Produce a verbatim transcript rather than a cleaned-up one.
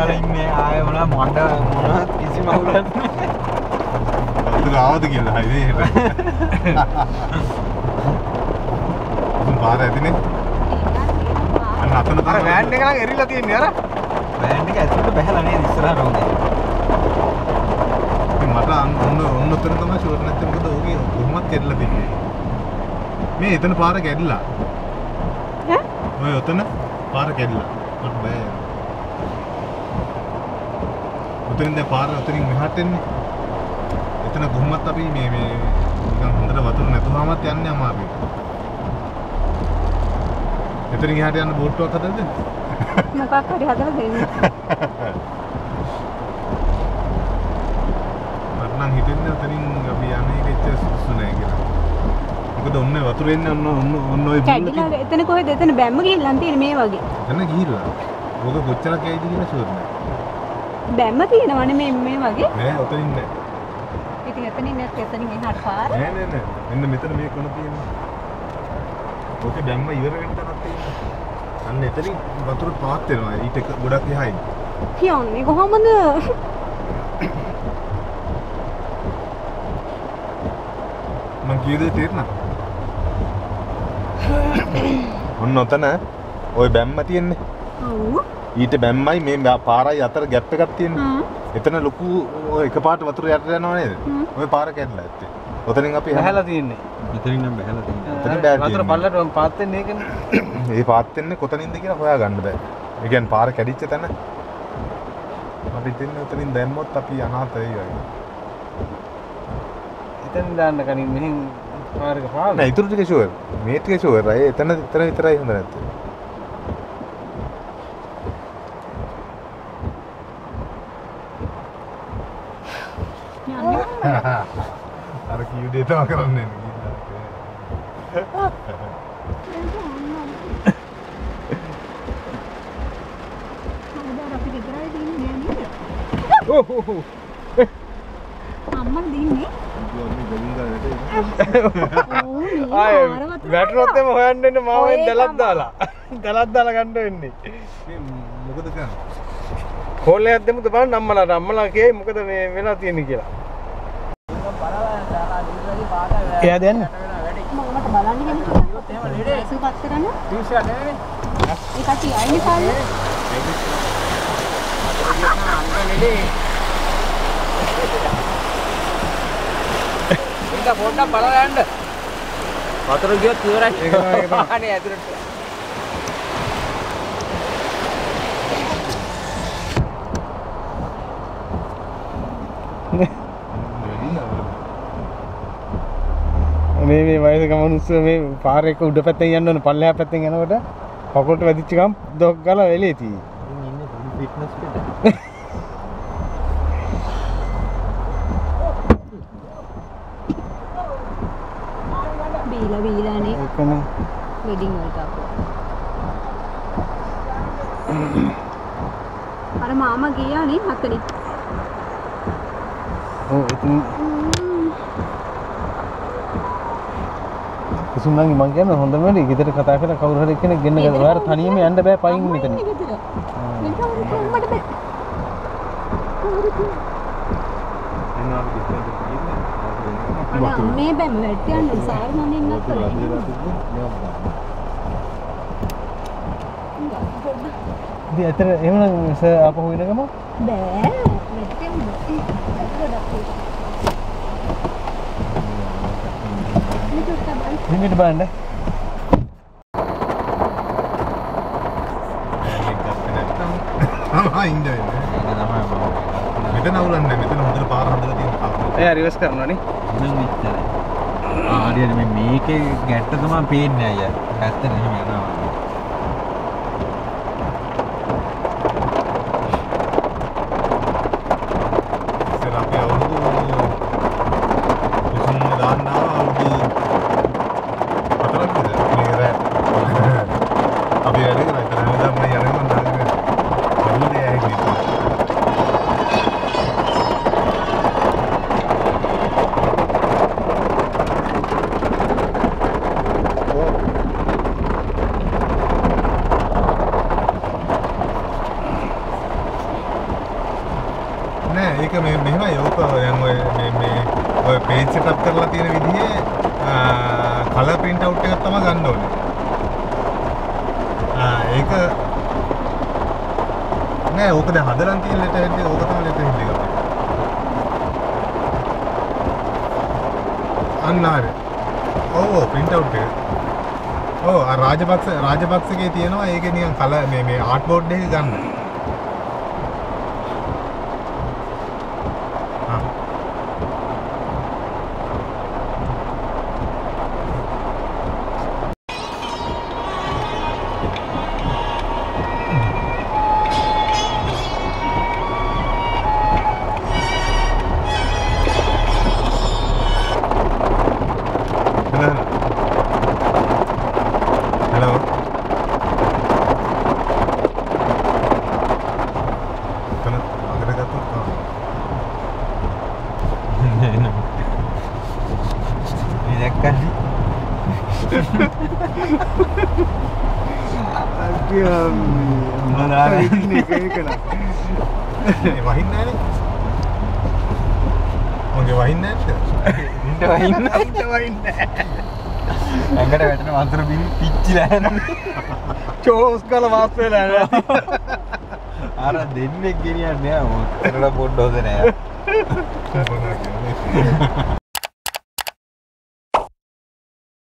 වෙලාට ඉන්නේ ආයේ මොනවා මඩ මොනවා කිසිම අවුලක් නැහැ. අද ආවද කියලා හයිනේ එහෙට. උන් පාර ඇදිනේ. අන්න අතන අර වෑන් එක නම් එරිලා තියන්නේ අර. වෑන් එක ඇතුළට බහැලා නේද ඉස්සරහට උනේ. මට ඔන්න ඔන්න උතන තමයි ෂෝර් නැත්තේ මොකද ඕකේ කොහොමත් කැඩලා තින්නේ. මේ එතන පාර කැඩිලා. ඈ? ඔය උතන පාර කැඩිලා. මට බෑ. උතනින් දැන් පාර උතනින් මෙහාට එන්නේ. එතන කොහොමත් අපි මේ මේ නිකන් හොඳට වතුර නැතුවමත් යන්නේ අමාරුයි. එතනින් එහාට යන්න බෝට්ටුවක් හදලා දෙන්න. මොකක් හරි හදලා දෙන්න. මට නම් හිතෙන්නේ උතනින් අපි යන්නේ කිච්ච සුසු නැහැ කියලා. මොකද ඔන්න වතුර එන්නේ ඔන්න ඔන්න ඔන්න ඔය කැඩිලා එතන කොහෙද එතන බැම්ම ගිහිල්ලා තියෙන්නේ මේ වගේ. එතන ගිහිල්ලා. ඕක කොච්චරක් ඇයිද කියලා ෂුවර් නැහැ. බැම්ම තියෙනවනේ මේ මේ වගේ. නෑ උතනින් නෑ. ඉතින් එතනින් නැත් එතනින් එහාට පාර. නෑ නෑ නෑ. මෙන්න මෙතන මේ කොන තියෙනවා. ඕකේ බැම්ම ඉවර වෙන තැනක් තියෙනවා. අන්න එතනින් වතුර පාත් වෙනවා. ඊට ගොඩක් එහායි. කියන්නේ කොහොමද? මං කීයද තේරෙනවද? ඔන්න ඔතන ওই බැම්ම තියෙන්නේ. ඔව්. ඊට බැම්මයි මේ පාරයි අතර ગેප් එකක් තියෙන්නේ. එතන ලොකු ඔය එකපාරට වතුර යට යනවා නේද? ඔය පාර කැඩලා ඇත්තේ. ඔතනින් අපි බහැලා තියන්නේ. මෙතනින් නම් බහැලා තියන්නේ. ඔතනින් බෑ වතුර පල්ලට පාත් වෙන්නේ ඒකනේ. ඒ පාත් වෙන්නේ කොතනින්ද කියලා හොයාගන්න බෑ. ඒ කියන්නේ පාර කැඩිච්ච තැන. මට හිතෙන්නේ ඔතනින් දැම්මොත් අපි අනාථයි වගේ. එතන දාන්න කලින් මෙහෙන් පාරක පාව. නෑ ඊටු ටික ෂුවර්. මේ ටික ෂුවර්. ඒ එතන එතන විතරයි හොඳ නැත්තේ. අර කීව දේ තමයි කරන්නේ නේද? ඔව් ඔව් ඔව්. අම්මන් දින්නේ. ආයේ වැටුනොත් එම හොයන්න වෙන්නේ මාවෙන් දලක් දාලා. දලක් දාලා ගන්න වෙන්නේ. මොකද කරන්නේ? කෝල්ලයක් දෙමුද බලන්න අම්මලාට අම්මලා කියයි මොකද මේ වෙලා තියෙන්නේ කියලා. එයා දැන් මමට බලන්න ගෙන කිව්වා. එහෙම ලෙඩේ. සුපත් කරන්න. ටියුෂන් නෙවෙයි. ඒ කටි අයිනේ පාන්නේ. ඒක පොඩ්ඩක් බලලා යන්න. වතුර ගියොත් ඉවරයි. ඒක තමයි. අනේ ඇතුළට. මේ මේ වයසක මිනිස්සු මේ පාර එක උඩ පැත්තෙන් යන්න ඕන පල්ලෙහා පැත්තෙන් යනකොට කකුලට වැදිච්ච ගමන් දොක් ගාලා වෙලේ තියෙයි. ඉතින් ඉන්නේ පොඩි ෆිට්නස් පිට. බීලා බීලානේ. ඒකනේ. වෙඩින් වලට අපෝ. අර මාමා ගියා නේ හතරින්. ඔව් ඉතින් කිසිමනම් මං කියන්නේ හොඳම වෙලේ ගෙදර කතා කරලා කවුරු හරි කෙනෙක් ගෙන්න ගන්න. ඔයාලා තනියම යන්න බෑ පයින් මෙතන. මට බෑ. අනේ මේ බෑම වැට් යන්න සාර මම ඉන්නත් කරා. ඉතින් ඇතර එහෙමනම් සර් ආපහු වෙනකම බෑ. වැට් යන්න. නිමිට බලන්න. ආ ඉන්නේ. මෙතන අවුලන්නේ මෙතන හොඳට පාර හදලා තියෙනවා. එයා රිවර්ස් කරනවානේ. මම මෙච්චරයි. ආ හරියට මේ මේකේ ගැට්ට තමයි පේන්නේ අයියා. පැත්තට එහෙම යනවා. ඉතින් අපි අවුරුදු කුසුම් දාන්න අවුරුදු හතරක් විතර මේ රැ අපි වැඩ කරා ඉතින් හැමදාම මම යන්නේ මම දාන්නේ අවුරුදු ඇයි විතර. ඒක මේ මෙහෙමයි ඕක දැන් ඔය මේ මේ ඔය පේජ් සෙටප් කරලා තියෙන විදිහේ කලර් print out එකක් තමයි ගන්න ඕනේ. ආ ඒක නෑ ඕක දැන් හදලා තියෙන ලෙටර් හෙඩ් එක ඕක තමයි ලෙටර් හෙඩ් එක. අන්න හරි. ඔව් print out එක. ඔව් ආ රාජපක්ෂ රාජපක්ෂගේ තියෙනවා ඒකේ නිකන් කලර් මේ මේ ආර්ට් බෝඩ් එක ගන්න. වහින්නෑනේ මගේ වහින්නේ නැද්ද? ඉන්න වහින්න ඉන්න වහින්නේ ඇඟට වැටෙන වතුර බිම් පිච්චිලා යනවා. චෝස් කල වාස් වෙලා යනවා. අර දෙන්නෙක් ගෙනියන්නේ නෑ මොකද පොඩ්ඩ හොද නෑ.